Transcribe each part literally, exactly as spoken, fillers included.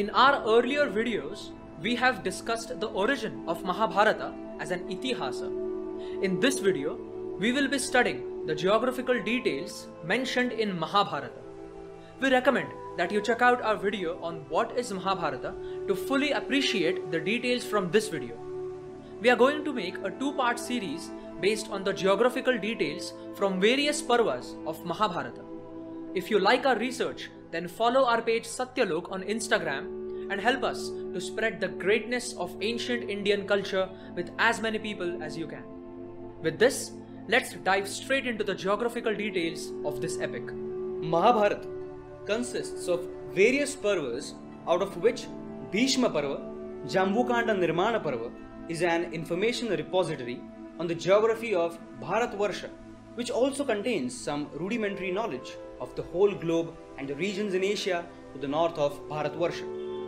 In our earlier videos, we have discussed the origin of Mahabharata as an itihasa. In this video, we will be studying the geographical details mentioned in Mahabharata. We recommend that you check out our video on what is Mahabharata to fully appreciate the details from this video. We are going to make a two-part series based on the geographical details from various parvas of Mahabharata. If you like our research, then follow our page Satyalok on Instagram and help us to spread the greatness of ancient Indian culture with as many people as you can. With this, let's dive straight into the geographical details of this epic. Mahabharata consists of various parvas, out of which Bhishma Parva, Jambukanda Nirmana Parva, is an information repository on the geography of Bharatvarsha, which also contains some rudimentary knowledge of the whole globe and the regions in Asia to the north of Bharatvarsha.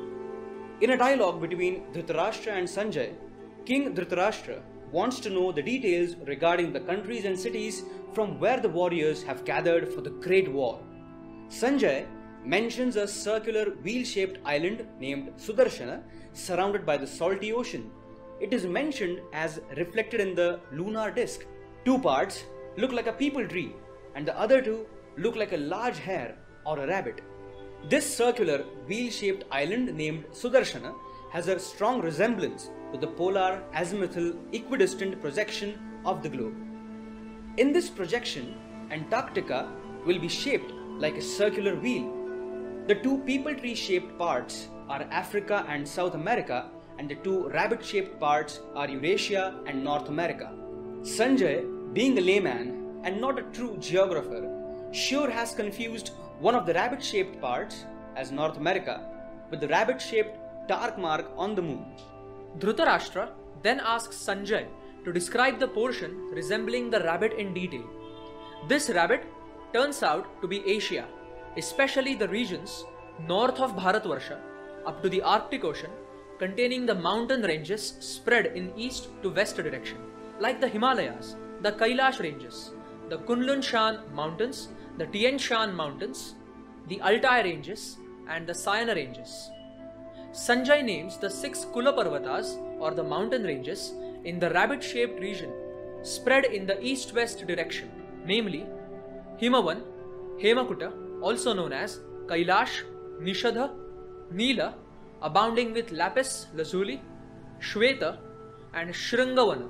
In a dialogue between Dhritarashtra and Sanjay, King Dhritarashtra wants to know the details regarding the countries and cities from where the warriors have gathered for the Great War. Sanjay mentions a circular wheel-shaped island named Sudarshana surrounded by the salty ocean. It is mentioned as reflected in the lunar disk. Two parts look like a peepal tree and the other two look like a large hare or a rabbit. This circular wheel-shaped island named Sudarshana has a strong resemblance to the polar azimuthal equidistant projection of the globe. In this projection, Antarctica will be shaped like a circular wheel. The two peepal tree shaped parts are Africa and South America, and the two rabbit shaped parts are Eurasia and North America. Sanjay, being a layman and not a true geographer, sure has confused one of the rabbit shaped parts as North America with the rabbit shaped dark mark on the moon. Dhritarashtra then asks Sanjay to describe the portion resembling the rabbit in detail. This rabbit turns out to be Asia, especially the regions north of Bharatvarsha up to the Arctic Ocean, containing the mountain ranges spread in east to west direction, like the Himalayas, the Kailash ranges, the Kunlun Shan mountains, the Tian Shan mountains, the Altai ranges, and the Sayana ranges. Sanjay names the six Kula Parvatas or the mountain ranges in the rabbit-shaped region spread in the east-west direction, namely Himavan, Hemakuta, also known as Kailash, Nishadha, Neela, abounding with lapis lazuli, Shweta, and Shringavana.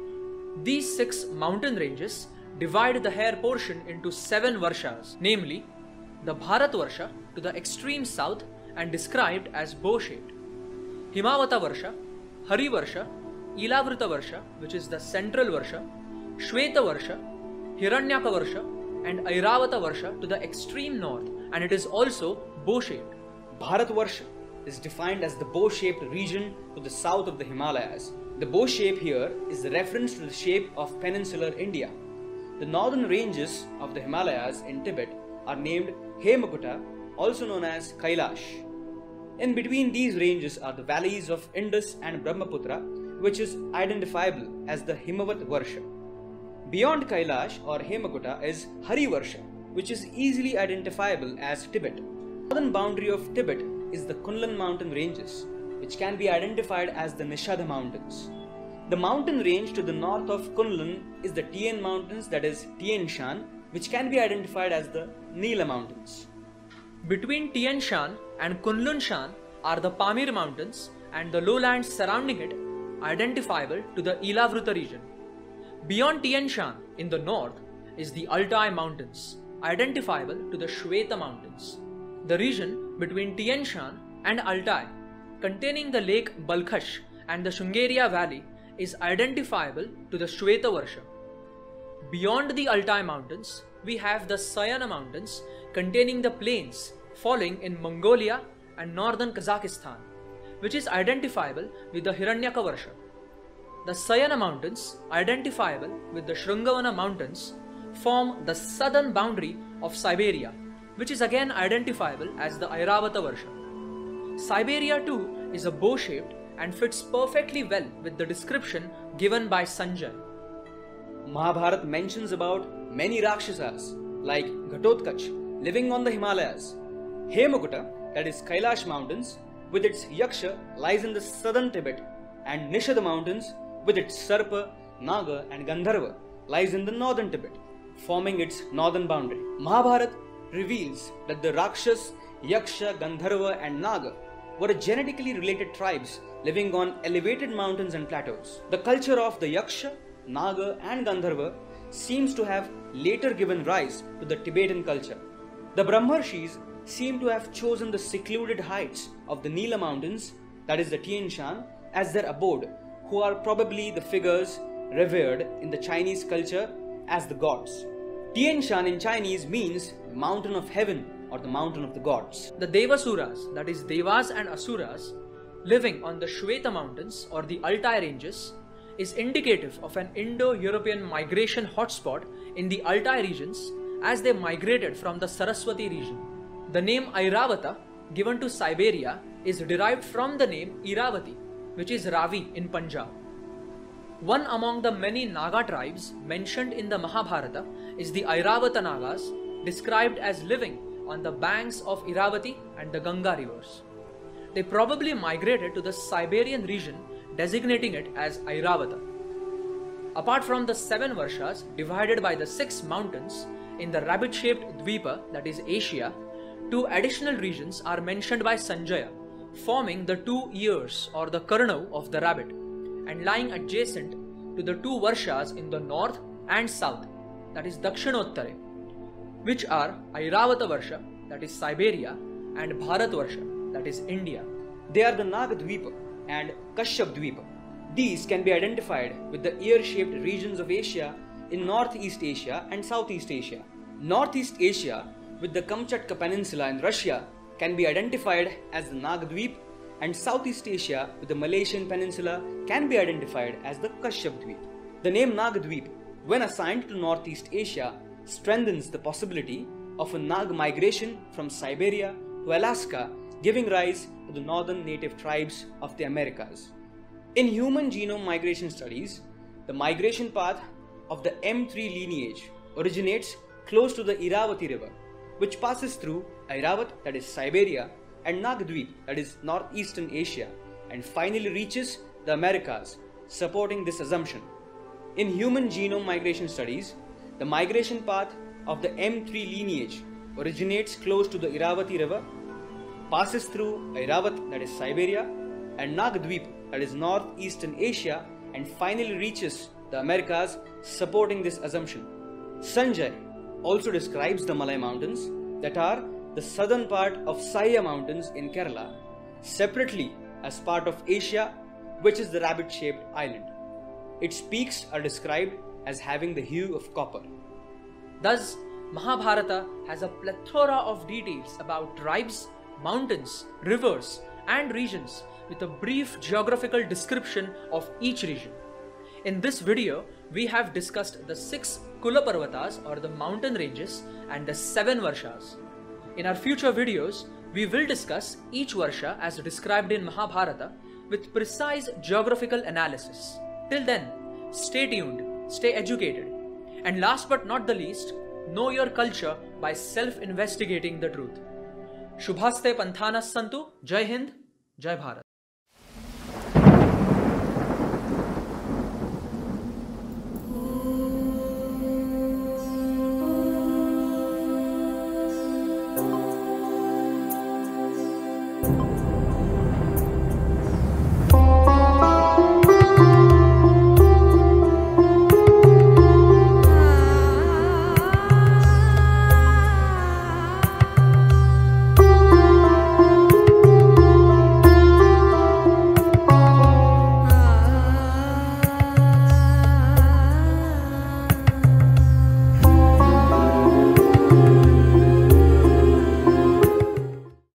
These six mountain ranges divide the hair portion into seven varshas, namely the Bharatvarsha to the extreme south and described as bow-shaped, Himavata Varsha, Hari Varsha, Ilavrita Varsha, which is the central Varsha, Shweta Varsha, Hiranyaka Varsha, and Airavata Varsha to the extreme north, and it is also bow-shaped. Bharatvarsha is defined as the bow-shaped region to the south of the Himalayas. The bow shape here is the reference to the shape of peninsular India. The northern ranges of the Himalayas in Tibet are named Hemakuta, also known as Kailash. In between these ranges are the valleys of Indus and Brahmaputra, which is identifiable as the Himavat Varsha. Beyond Kailash or Hemakuta is Hari Varsha, which is easily identifiable as Tibet. The northern boundary of Tibet is the Kunlun mountain ranges, which can be identified as the Nishadha mountains. The mountain range to the north of Kunlun is the Tian mountains, that is Tian Shan, which can be identified as the Neela mountains. Between Tian Shan and Kunlun Shan are the Pamir mountains and the lowlands surrounding it, identifiable to the Ilavrita region. Beyond Tian Shan in the north is the Altai mountains, identifiable to the Shweta mountains. The region between Tian Shan and Altai, containing the lake Balkhash and the Shungaria valley, is identifiable to the Shweta Varsha. Beyond the Altai mountains, we have the Sayana mountains containing the plains falling in Mongolia and northern Kazakhstan, which is identifiable with the Hiranyaka Varsha. The Sayana mountains, identifiable with the Shringavana mountains, form the southern boundary of Siberia, which is again identifiable as the Airavata Varsha. Siberia too is a bow-shaped and fits perfectly well with the description given by Sanjay. Mahabharata mentions about many Rakshasas like Ghatotkach living on the Himalayas, Hemakuta, that is Kailash mountains, with its Yaksha lies in the southern Tibet, and Nishad mountains with its Sarpa, Naga and Gandharva lies in the northern Tibet, forming its northern boundary. Mahabharata reveals that the Rakshas, Yaksha, Gandharva and Naga were genetically related tribes living on elevated mountains and plateaus. The culture of the Yaksha, Naga and Gandharva seems to have later given rise to the Tibetan culture. The Brahmarshis seem to have chosen the secluded heights of the Nila mountains, that is the Tian Shan, as their abode, who are probably the figures revered in the Chinese culture as the gods. Tian Shan in Chinese means mountain of heaven or the mountain of the gods. The Devasuras, that is Devas and Asuras, living on the Shweta mountains or the Altai ranges, is indicative of an Indo-European migration hotspot in the Altai regions as they migrated from the Saraswati region. The name Airavata, given to Siberia, is derived from the name Iravati, which is Ravi in Punjab. One among the many Naga tribes mentioned in the Mahabharata is the Airavata Nagas, described as living on the banks of Iravati and the Ganga rivers. They probably migrated to the Siberian region, designating it as Airavata. Apart from the seven Varshas divided by the six mountains in the rabbit-shaped Dvipa, that is Asia, two additional regions are mentioned by Sanjaya, forming the two ears or the karnau of the rabbit and lying adjacent to the two Varshas in the north and south, that is Dakshinottare, which are Airavata Varsha, that is Siberia, and Bharat Varsha, that is India. They are the Nagadvipa and Kashyap Dvipa. These can be identified with the ear-shaped regions of Asia in Northeast Asia and Southeast Asia. Northeast Asia with the Kamchatka Peninsula in Russia can be identified as the Nagadvip, and Southeast Asia with the Malaysian Peninsula can be identified as the Kashyap Dvip. The name Nagadvip, when assigned to Northeast Asia, strengthens the possibility of a Nag migration from Siberia to Alaska, giving rise to the northern native tribes of the Americas. In human genome migration studies, the migration path of the M three lineage originates close to the Iravati river, which passes through Airavat, that is Siberia, and Nagadvip, that is northeastern Asia, and finally reaches the Americas, supporting this assumption. In human genome migration studies, the migration path of the M three lineage originates close to the Iravati river, passes through Airavat, that is Siberia, and Nagadvip, that is northeastern Asia, and finally reaches the Americas, supporting this assumption. Sanjay also describes the Malay Mountains, that are the southern part of Saya Mountains in Kerala, separately as part of Asia, which is the rabbit-shaped island. Its peaks are described as having the hue of copper. Thus, Mahabharata has a plethora of details about tribes, mountains, rivers, and regions with a brief geographical description of each region. In this video, we have discussed the six Kula Parvatas or the mountain ranges and the seven Varshas. In our future videos, we will discuss each Varsha as described in Mahabharata with precise geographical analysis. Till then, stay tuned, stay educated, and last but not the least, know your culture by self-investigating the truth. Shubhaste Panthanas Santu, Jai Hind, Jai Bharat.